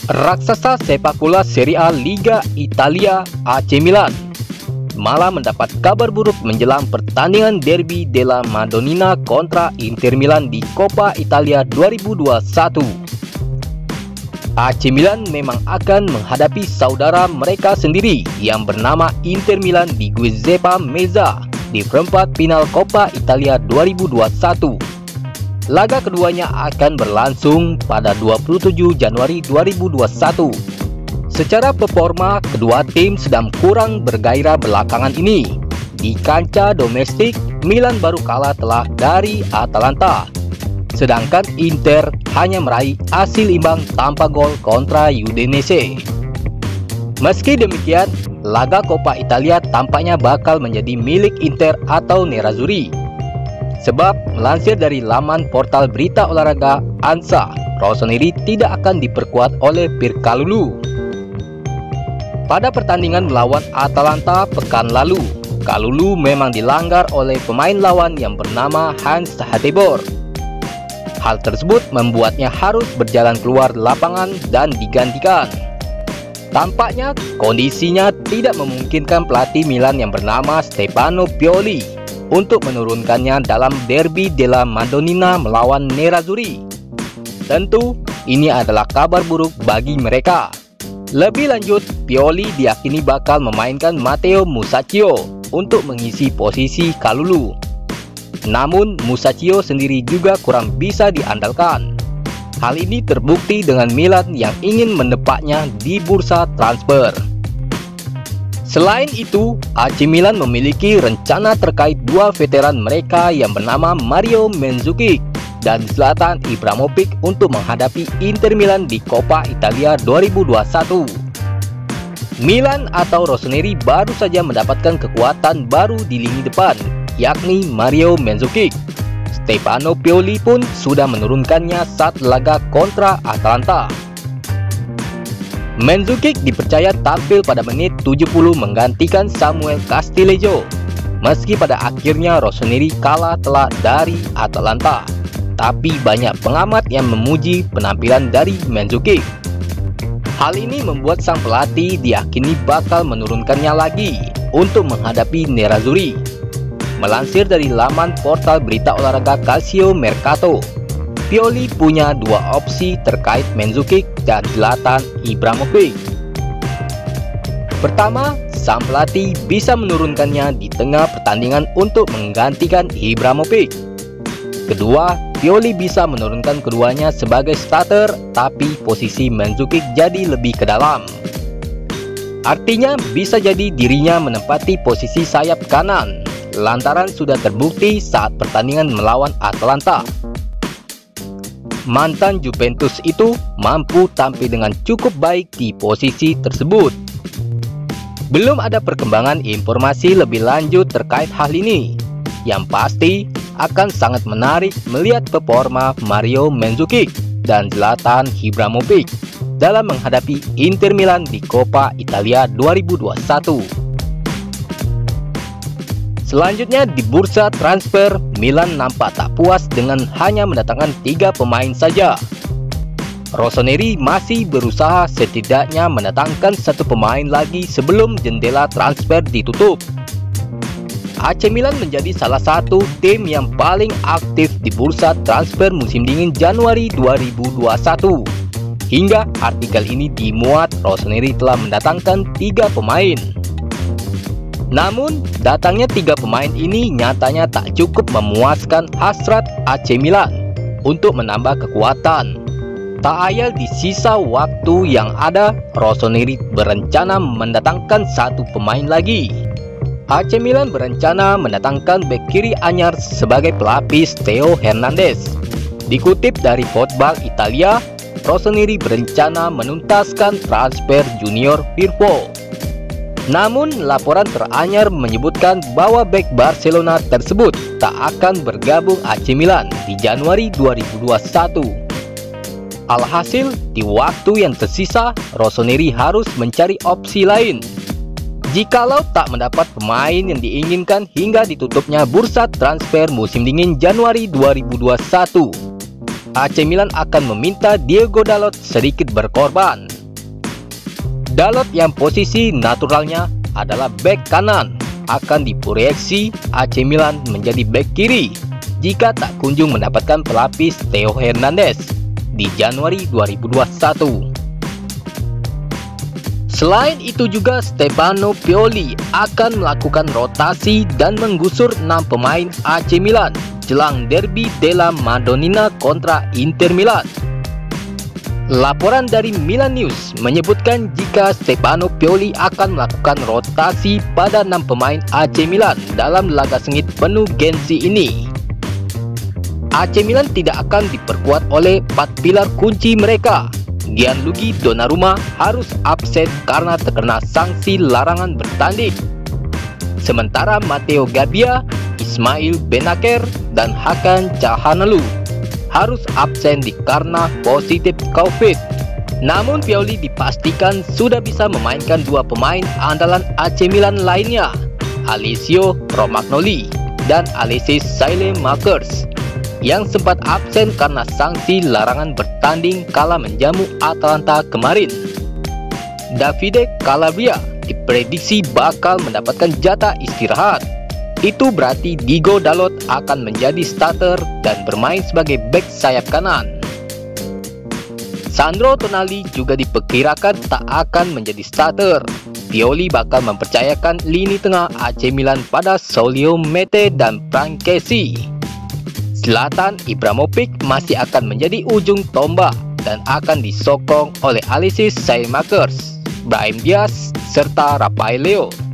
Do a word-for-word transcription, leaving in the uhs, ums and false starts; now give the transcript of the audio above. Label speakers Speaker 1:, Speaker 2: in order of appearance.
Speaker 1: Raksasa sepak bola Serie A Liga Italia A C Milan malah mendapat kabar buruk menjelang pertandingan Derby della Madonnina kontra Inter Milan di Coppa Italia dua ribu dua puluh satu. A C Milan memang akan menghadapi saudara mereka sendiri yang bernama Inter Milan di Giuseppe Meazza di perempat final Coppa Italia dua ribu dua puluh satu. Laga keduanya akan berlangsung pada dua puluh tujuh Januari dua ribu dua puluh satu. Secara performa, kedua tim sedang kurang bergairah belakangan ini. Di kancah domestik, Milan baru kalah telak dari Atalanta, sedangkan Inter hanya meraih hasil imbang tanpa gol kontra Udinese. Meski demikian, laga Coppa Italia tampaknya bakal menjadi milik Inter atau Nerazzurri. Sebab melansir dari laman portal berita olahraga ANSA, Rossoneri tidak akan diperkuat oleh Pirkalulu. Pada pertandingan melawan Atalanta pekan lalu, Kalulu memang dilanggar oleh pemain lawan yang bernama Hans Hateboer. Hal tersebut membuatnya harus berjalan keluar lapangan dan digantikan. Tampaknya kondisinya tidak memungkinkan pelatih Milan yang bernama Stefano Pioli untuk menurunkannya dalam Derby della Madonnina melawan Nerazzurri. Tentu, ini adalah kabar buruk bagi mereka. Lebih lanjut, Pioli diyakini bakal memainkan Matteo Musacchio untuk mengisi posisi Kalulu. Namun, Musacchio sendiri juga kurang bisa diandalkan. Hal ini terbukti dengan Milan yang ingin menepaknya di bursa transfer. Selain itu, A C Milan memiliki rencana terkait dua veteran mereka yang bernama Mario Mandzukic dan Zlatan Ibrahimovic untuk menghadapi Inter Milan di Coppa Italia dua ribu dua puluh satu. Milan atau Rossoneri baru saja mendapatkan kekuatan baru di lini depan, yakni Mario Mandzukic. Stefano Pioli pun sudah menurunkannya saat laga kontra Atalanta. Mandzukic dipercaya tampil pada menit tujuh puluh menggantikan Samuel Castillejo, meski pada akhirnya Rossoneri kalah telak dari Atalanta. Tapi banyak pengamat yang memuji penampilan dari Mandzukic. Hal ini membuat sang pelatih diyakini bakal menurunkannya lagi untuk menghadapi Nerazzurri. Melansir dari laman portal berita olahraga Calcio Mercato, Pioli punya dua opsi terkait Mandzukic dan Zlatan Ibrahimovic. Pertama, sang pelatih bisa menurunkannya di tengah pertandingan untuk menggantikan Ibrahimovic. Kedua, Pioli bisa menurunkan keduanya sebagai starter, tapi posisi Mandzukic jadi lebih ke dalam. Artinya bisa jadi dirinya menempati posisi sayap kanan, lantaran sudah terbukti saat pertandingan melawan Atalanta. Mantan Juventus itu mampu tampil dengan cukup baik di posisi tersebut. Belum ada perkembangan informasi lebih lanjut terkait hal ini. Yang pasti akan sangat menarik melihat performa Mario Mandzukic dan Zlatan Ibrahimovic dalam menghadapi Inter Milan di Coppa Italia dua ribu dua puluh satu. Selanjutnya di bursa transfer, Milan nampak tak puas dengan hanya mendatangkan tiga pemain saja. Rossoneri masih berusaha setidaknya mendatangkan satu pemain lagi sebelum jendela transfer ditutup. A C Milan menjadi salah satu tim yang paling aktif di bursa transfer musim dingin Januari dua ribu dua puluh satu. Hingga artikel ini dimuat, Rossoneri telah mendatangkan tiga pemain. Namun, datangnya tiga pemain ini nyatanya tak cukup memuaskan hasrat A C Milan untuk menambah kekuatan. Tak ayal di sisa waktu yang ada, Rossoneri berencana mendatangkan satu pemain lagi. A C Milan berencana mendatangkan bek kiri anyar sebagai pelapis Theo Hernandez. Dikutip dari Football Italia, Rossoneri berencana menuntaskan transfer Junior Firpo. Namun, laporan teranyar menyebutkan bahwa bek Barcelona tersebut tak akan bergabung A C Milan di Januari dua ribu dua puluh satu. Alhasil, di waktu yang tersisa, Rossoneri harus mencari opsi lain. Jikalau tak mendapat pemain yang diinginkan hingga ditutupnya bursa transfer musim dingin Januari dua ribu dua puluh satu. A C Milan akan meminta Diogo Dalot sedikit berkorban. Dalot yang posisi naturalnya adalah bek kanan akan diproyeksi A C Milan menjadi bek kiri jika tak kunjung mendapatkan pelapis Theo Hernandez di Januari dua ribu dua puluh satu. Selain itu juga Stefano Pioli akan melakukan rotasi dan menggusur enam pemain A C Milan jelang derby della Madonnina kontra Inter Milan. Laporan dari Milan News menyebutkan jika Stefano Pioli akan melakukan rotasi pada enam pemain A C Milan dalam laga sengit penuh gengsi ini. A C Milan tidak akan diperkuat oleh empat pilar kunci mereka. Gianluigi Donnarumma harus absen karena terkena sanksi larangan bertanding. Sementara Matteo Gabbia, Ismail Benacer, dan Hakan Calhanoglu harus absen karena positif COVID. Namun Pioli dipastikan sudah bisa memainkan dua pemain andalan A C Milan lainnya, Alessio Romagnoli dan Alexis Saelemaekers, yang sempat absen karena sanksi larangan bertanding kala menjamu Atalanta kemarin. Davide Calabria diprediksi bakal mendapatkan jatah istirahat. Itu berarti Diogo Dalot akan menjadi starter dan bermain sebagai bek sayap kanan. Sandro Tonali juga diperkirakan tak akan menjadi starter. Pioli bakal mempercayakan lini tengah A C Milan pada Saulio Mete dan Frankesi. Zlatan Ibrahimovic masih akan menjadi ujung tombak dan akan disokong oleh Alexis Saelemaekers, Brahim Diaz, serta Rafael Leao.